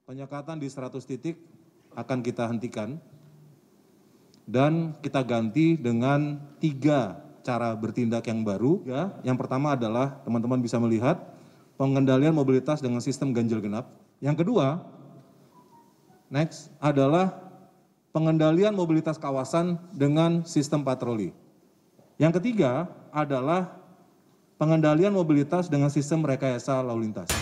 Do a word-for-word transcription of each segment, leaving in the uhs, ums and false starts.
Penyekatan di seratus titik akan kita hentikan dan kita ganti dengan tiga cara bertindak yang baru. Ya, yang pertama adalah teman-teman bisa melihat pengendalian mobilitas dengan sistem ganjil genap. Yang kedua, next adalah pengendalian mobilitas kawasan dengan sistem patroli. Yang ketiga adalah pengendalian mobilitas dengan sistem rekayasa lalu lintas.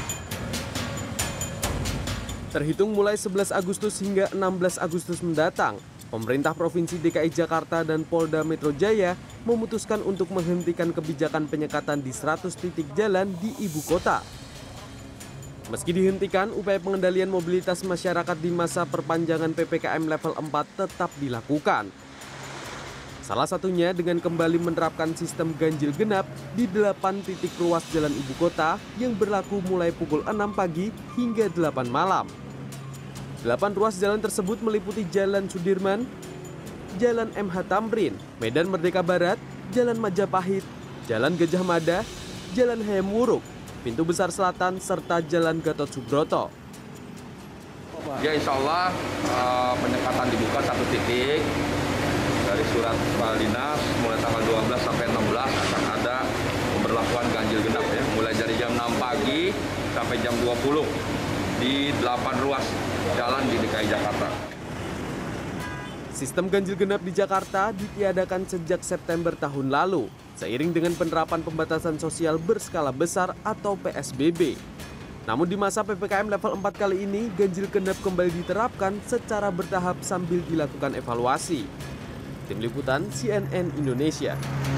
Terhitung mulai sebelas Agustus hingga enam belas Agustus mendatang, pemerintah Provinsi D K I Jakarta dan Polda Metro Jaya memutuskan untuk menghentikan kebijakan penyekatan di seratus titik jalan di ibu kota. Meski dihentikan, upaya pengendalian mobilitas masyarakat di masa perpanjangan P P K M level empat tetap dilakukan. Salah satunya dengan kembali menerapkan sistem ganjil genap di delapan titik ruas jalan ibu kota yang berlaku mulai pukul enam pagi hingga delapan malam. Delapan ruas jalan tersebut meliputi Jalan Sudirman, Jalan M H Tamrin, Medan Merdeka Barat, Jalan Majapahit, Jalan Gajah Mada, Jalan Hayam Wuruk, Pintu Besar Selatan, serta Jalan Gatot Subroto. Ya, insya Allah uh, penyekatan dibuka satu titik. Dari surat kepala dinas mulai tanggal dua belas sampai enam belas akan ada pemberlakuan ganjil genap ya, mulai dari jam enam pagi sampai jam dua puluh di delapan ruas jalan di D K I Jakarta. Sistem ganjil genap di Jakarta ditiadakan sejak September tahun lalu, seiring dengan penerapan pembatasan sosial berskala besar atau P S B B. Namun di masa P P K M level empat kali ini, ganjil genap kembali diterapkan secara bertahap sambil dilakukan evaluasi. Tim Liputan C N N Indonesia.